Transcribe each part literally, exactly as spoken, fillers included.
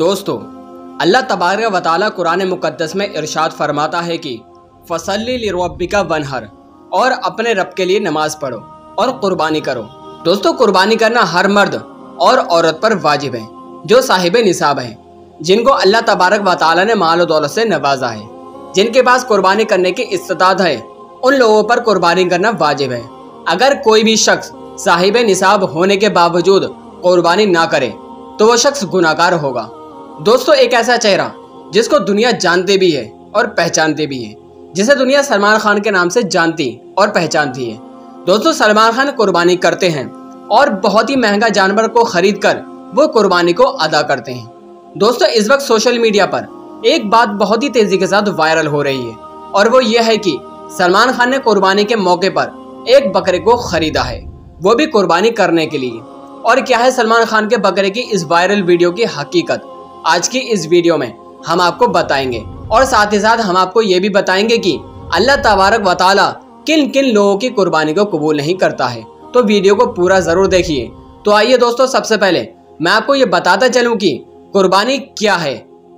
दोस्तों, अल्लाह तबारक व तआला कुरान मुक़द्दस में इरशाद फरमाता है कि फसल्लि लिरब्बिका वनहर, और अपने रब के लिए नमाज पढ़ो और कुर्बानी करो। दोस्तों, कुर्बानी करना हर मर्द और औरत पर वाजिब है जो साहिब निसाब है, जिनको अल्लाह तबारक व तआला ने माल और दौलत से नवाजा है। जिनके पास कुर्बानी करने की इस्तिताअत है, उन लोगों पर कुर्बानी करना वाजिब है। अगर कोई भी शख्स साहिब निसाब होने के बावजूद कुर्बानी ना करे तो वो शख्स गुनाहगार होगा। दोस्तों, एक ऐसा चेहरा जिसको दुनिया जानते भी है और पहचानते भी है, जिसे दुनिया सलमान खान के नाम से जानती और पहचानती है। दोस्तों, सलमान खान कुर्बानी करते हैं और बहुत ही महंगा जानवर को खरीद कर वो कुर्बानी को अदा करते हैं। दोस्तों, इस वक्त सोशल मीडिया पर एक बात बहुत ही तेजी के साथ वायरल हो रही है, और वो ये है कि सलमान खान ने कुर्बानी के मौके पर एक बकरे को खरीदा है, वो भी कुर्बानी करने के लिए। और क्या है सलमान खान के बकरे की इस वायरल वीडियो की हकीकत, आज की इस वीडियो में हम आपको बताएंगे। और साथ ही साथ हम आपको ये भी बताएंगे कि अल्लाह तबारक व तआला किन किन लोगों की कुर्बानी को कबूल नहीं करता है। तो वीडियो को पूरा जरूर देखिए। तो आइए दोस्तों, सबसे पहले मैं आपको ये बताता चलूं कि कुर्बानी क्या है।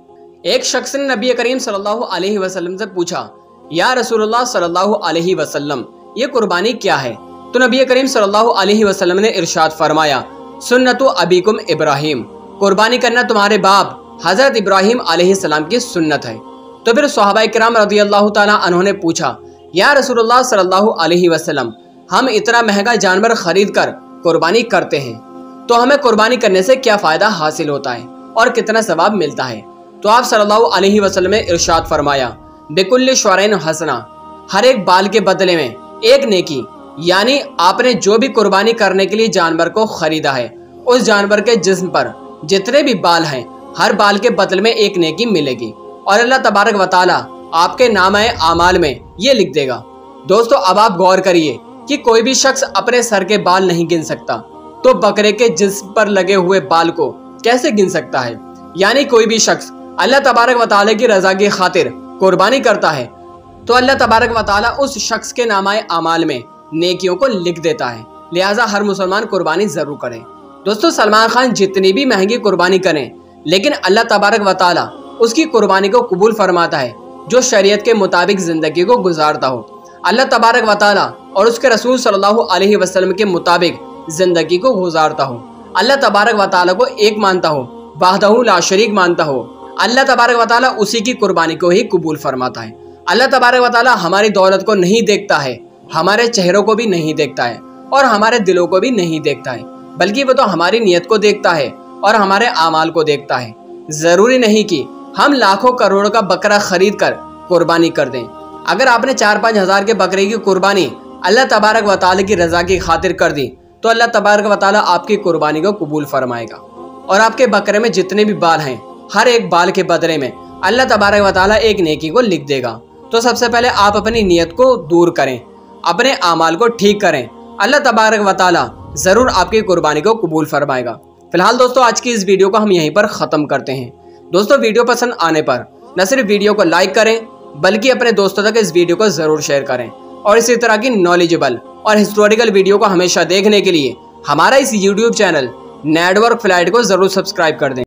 एक शख्स ने नबी करीम सल्लल्लाहु अलैहि वसल्लम से पूछा, या रसूलुल्लाह सल्लल्लाहु अलैहि वसल्लम, ये कुर्बानी क्या है? तो नबी करीम सल्लल्लाहु अलैहि वसल्लम ने इरशाद फरमाया, सुन्नतु अबीकुम इब्राहिम, कुर्बानी करना तुम्हारे बाप हजरत इब्राहिम अलैहिस्सलाम की सुन्नत है। तो फिर सहाबा किराम रज़ियल्लाहु ताला अन्हुम ने पूछा, या रसूलुल्लाह सल्लल्लाहु अलैहि वसल्लम, हम इतना महंगा जानवर खरीद कर कुर्बानी करते हैं, तो हमें कुर्बानी करने से क्या फ़ायदा हासिल होता है और कितना सवाब मिलता है? तो आप सल्लल्लाहु अलैहि वसल्लम ने इरशाद फरमाया, बिकुल्लि शुरैन हसना, हर एक बाल के बदले में एक नेकी। यानी आपने जो भी कुर्बानी करने के लिए जानवर को खरीदा है, उस जानवर के जिस्म पर जितने भी बाल हैं, हर बाल के बदले में एक नेकी मिलेगी, और अल्लाह तबारक व तआला आपके नामे आमाल में ये लिख देगा। दोस्तों, अब आप गौर करिए कि कोई भी शख्स अपने सर के बाल नहीं गिन सकता, तो बकरे के जिस्म पर लगे हुए बाल को कैसे गिन सकता है? यानी कोई भी शख्स अल्लाह तबारक व तआला की रजा की खातिर कुर्बानी करता है, तो अल्लाह तबारक व तआला उस शख्स के नामाए आमाल में नेकियों को लिख देता है। लिहाजा हर मुसलमान कुर्बानी जरूर करे। दोस्तों, सलमान खान जितनी भी महंगी कुर्बानी करें, लेकिन अल्लाह तबारक व तआला उसकी कुर्बानी को कबूल फरमाता है जो शरीयत के मुताबिक जिंदगी को गुजारता हो। अल्लाह तबारक व तआला और उसके रसूल सल्लल्लाहु अलैहि वसल्लम के मुताबिक जिंदगी को गुजारता हो। अल्लाह तबारक व तआला को एक मानता हो, वहदहू ला शरीक मानता हो। अल्लाह तबारक व तआला उसी की कुर्बानी को ही कबूल फरमाता है। अल्लाह तबारक व तआला हमारी दौलत को नहीं देखता है, हमारे चेहरों को भी नहीं देखता है, और हमारे दिलों को भी नहीं देखता है, बल्कि वो तो हमारी नीयत को देखता है और हमारे आमाल को देखता है। जरूरी नहीं कि हम लाखों करोड़ों का बकरा खरीद कर कुर्बानी कर दें। अगर आपने चार पाँच हजार के बकरे की कुर्बानी अल्लाह तबारक व तआला की रजा की खातिर कर दी, तो अल्लाह तबारक व तआला आपकी कुर्बानी को कबूल फरमाएगा, और आपके बकरे में जितने भी बाल हैं, हर एक बाल के बदले में अल्लाह तबारक व तआला एक नेकी को लिख देगा। तो सबसे पहले आप अपनी नीयत को दूर करें, अपने आमाल को ठीक करें, अल्लाह तबारक व तआला जरूर आपकी कुर्बानी को कबूल फरमाएगा। फिलहाल दोस्तों, आज की इस वीडियो को हम यहीं पर ख़त्म करते हैं। दोस्तों, वीडियो पसंद आने पर न सिर्फ वीडियो को लाइक करें, बल्कि अपने दोस्तों तक इस वीडियो को ज़रूर शेयर करें, और इसी तरह की नॉलेजेबल और हिस्टोरिकल वीडियो को हमेशा देखने के लिए हमारा इस यूट्यूब चैनल नेटवर्क फ्लाइट को ज़रूर सब्सक्राइब कर दें।